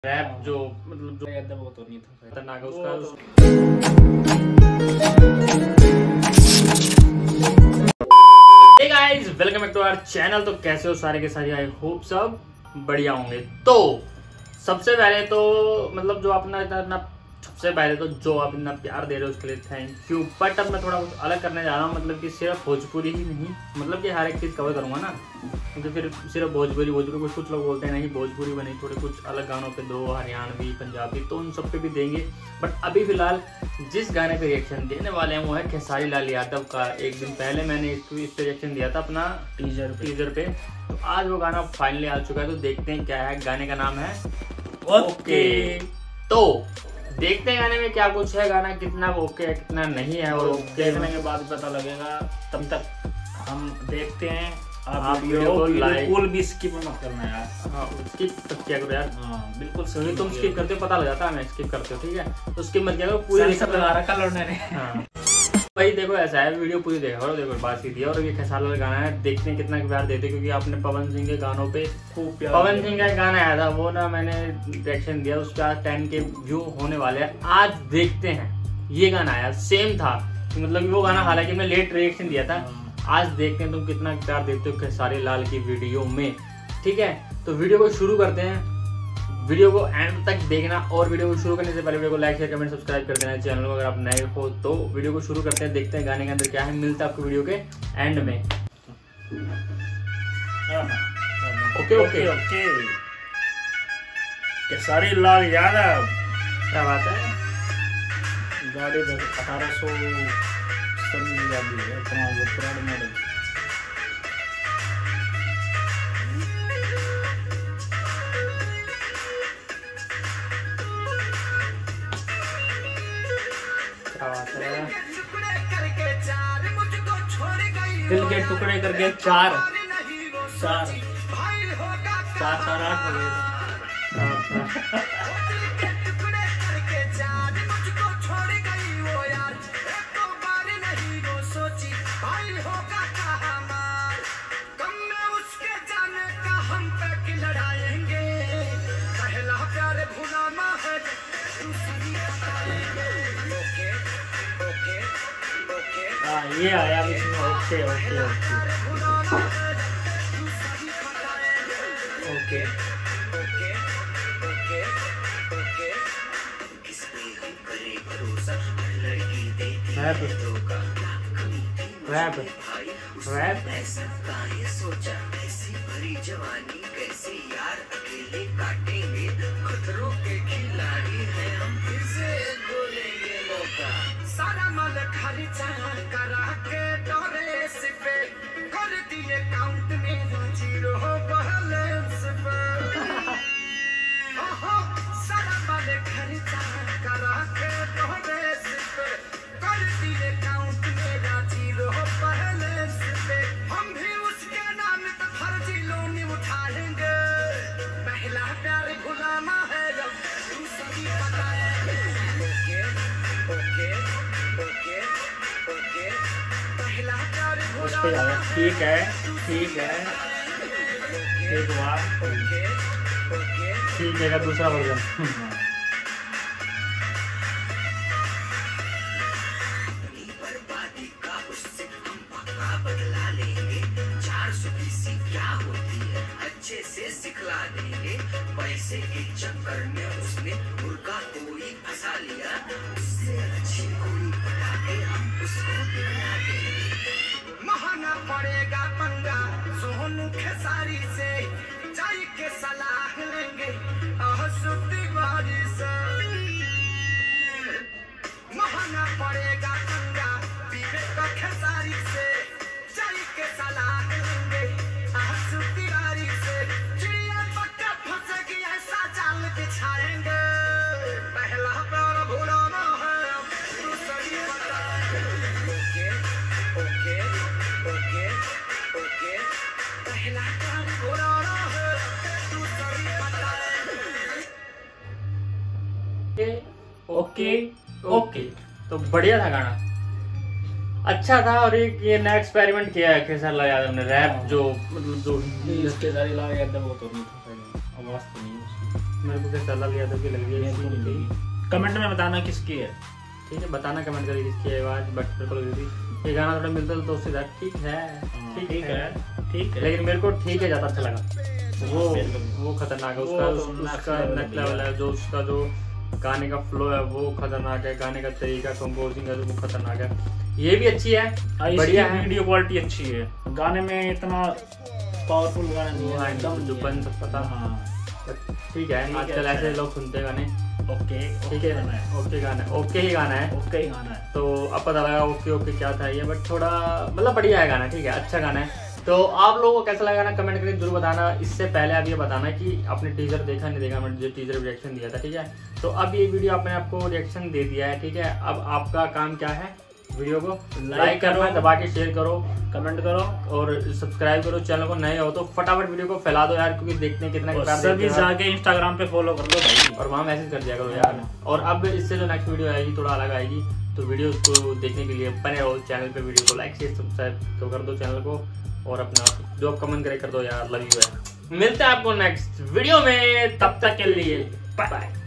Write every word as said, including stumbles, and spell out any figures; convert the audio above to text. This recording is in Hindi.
रैप जो मतलब जो एकदम वो तो नहीं था खतरनाक उसका। Hey guys, welcome back to our channel. तो कैसे हो सारे के सारे, आई होप सब बढ़िया होंगे। तो सबसे पहले तो मतलब जो अपना इतना सबसे पहले तो जो आप इतना प्यार दे रहे हो उसके लिए थैंक यू। बट अब मैं थोड़ा कुछ अलग करने जा रहा हूँ, मतलब कि सिर्फ भोजपुरी ही नहीं, मतलब कि हर एक चीज़ कवर करूँगा ना, क्योंकि फिर सिर्फ भोजपुरी भोजपुरी कुछ कुछ लोग बोलते हैं नहीं भोजपुरी बनी, थोड़े कुछ अलग गानों पे दो, हरियाणवी पंजाबी, तो उन सब पे भी देंगे। बट अभी फिलहाल जिस गाने पे रिएक्शन देने वाले हैं वो है खेसारी लाल यादव का। एक दिन पहले मैंने इस पे रिएक्शन दिया था अपना टीजर टीजर पे, तो आज वो गाना फाइनली आ चुका है। तो देखते हैं क्या है। गाने का नाम है ओके। तो देखते हैं गाने में क्या कुछ है, गाना कितना ओके है कितना नहीं है, और देखने के बाद पता लगेगा। तब तक हम देखते हैं। आप, आप वीडियो को बिल्कुल भी स्किप मत करना यार। हाँ स्किप क्या करो यार। हाँ बिल्कुल सही, तुम स्किप करते हो पता लग जाता है मैं स्किप करते हो, ठीक है। तो स्किप मत किया करो, पूरी सब लगा रखा लौटने ने। हाँ भाई देखो ऐसा है, वीडियो पूरी देखा करो। देखो बात सीधी है, और ये खेसारी लाल गाना है, देखते हैं कितना प्यार देते, क्योंकि आपने पवन सिंह के गानों पे खूब प्यार। पवन सिंह का एक गाना आया था वो ना मैंने रिएक्शन दिया, उसके आज टेन के व्यू होने वाले हैं। आज देखते हैं ये गाना आया सेम था, मतलब वो गाना हालांकि मैं लेट रिएक्शन दिया था। आज देखते हैं तुम कितना प्यार देते हो खेसारी लाल की वीडियो में, ठीक है। तो वीडियो को शुरू करते हैं, वीडियो को एंड तक देखना, और वीडियो को शुरू करने से पहले वीडियो को लाइक शेयर कमेंट सब्सक्राइब कर देना चैनल को अगर आप नए हो तो। वीडियो को शुरू करते हैं, देखते हैं गाने के अंदर क्या है, मिलता है आपको वीडियो के एंड में। Okay okay okay. Khesari Lal Yadav क्या बात है। गाड़ी अठारह सौ पुराना मॉडल। दिल के टुकड़े करके चार चार चार चार आठ हो गए। ये आया इसमें okay okay okay okay rap rap rap सोचा ऐसी भरी जवानी कैसे यार अकेले काटेंगे, खतरों के खिलाड़ी हैं हम, फिर से बोलेंगे मौका। सारा माल खर्चा करा के डोरेस पे कर दिए काउंट में जीरो बैलेंस पे। सारा माल खर्चा करा के डोरेस पे कर दिए काउंट मेरा जीरो बैलेंस पे। हम भी उसके नाम पे फर्जी लोन उठाएंगे, पहला प्यार भुलाना है जब दूसरी बताएंगे। ओके ओके ओके ओके, पहला प्यार उस पे आया। ठीक है ठीक है एक बार ओके ओके ठीक है का दूसरा वर्जन। बर्बादी का उससे हम पक्का बदला लेंगे। चार सौ बीसी क्या होती है अच्छे से सिखला देंगे। पैसे के चक्कर में उसने मुर्गा कोई फंसा लिया, उससे अच्छी कोई पटा के हम उसको दिखला देंगे। महंगा पड़ेगा पंगा सोनू खेसारी से, जाई के सलाह लेंगे अहसुती बारी से। महंगा पड़ेगा पंगा विवेक खेसारी से, जाई के सलाह लेंगे अहसुती बारी से। चिड़िया पक्का फंसेगी ऐसा जाल बिछाएंगे, पहला प्यार भुलाना है दूसरी बताएंगे। ओके ओके ओके ओके, पहला प्यार भुलाना है दूसरी बताएंगे। ओके ओके तो बढ़िया था गाना, अच्छा था। और एक ये नया एक्सपेरिमेंट किया है खेसारी लाल यादव ने, रैप जो मतलब जो खेसारी लाल यादव वो तो नहीं था, आवाज तो नहीं उसकी। मेरे को क्या सलाह लिया था कि लग रही है। कमेंट में बताना किसकी है, ठीक है बताना कमेंट करके किसकी है आवाज। बट मेरे को लग रही थी ये गाना थोड़ा मिलता तो उससे ज्यादा ठीक है, ठीक है ठीक है, लेकिन मेरे को ठीक है ज्यादा अच्छा लगा। वो वो खतरनाक है, उसका उसका नेक्स्ट लेवल है, जो उसका जो गाने का फ्लो है वो खतरनाक है, गाने का तरीका कंपोजिंग है वो खतरनाक है। ये भी अच्छी है, बढ़िया है, वीडियो क्वालिटी अच्छी है, गाने में इतना पावरफुल गाना नहीं है एकदम जो बन सकता था। हाँ ठीक है, आजकल ऐसे लोग सुनते हैं गाने। ओके ठीक है, ओके गाना है, ओके ही गाना है, ओके ही गाना है। तो अब पता लगा ओके ओके क्या था ये, बट थोड़ा मतलब बढ़िया है गाना, ठीक है अच्छा गाना है। तो आप लोगों को कैसा लगा ना कमेंट करके जरूर बताना। इससे पहले आप ये बताना कि आपने टीजर देखा नहीं देखा, मैंने जो टीजर रिएक्शन दिया था, ठीक है। तो अब ये वीडियो आपने आपको रिएक्शन दे दिया है, ठीक है। अब आपका काम क्या है, वीडियो को लाइक करो, दबा के शेयर करो, कमेंट करो और सब्सक्राइब करो। चैनल को नए हो तो फटाफट वीडियो को फैला दो यार, क्योंकि देखने कितना सभी जाके इंस्टाग्राम पे फॉलो कर दो भाई, और वहाँ मैसेज कर दिया करो यार। और अब इससे जो नेक्स्ट वीडियो आएगी थोड़ा अलग आएगी, तो वीडियो को देखने के लिए बने रहो चैनल पे। वीडियो को लाइक शेयर सब्सक्राइब कर दो चैनल को, और अपना जो कमेंट करे कर दो यार, लव यू है। मिलते हैं आपको नेक्स्ट वीडियो में, तब तक के लिए बाय बाय।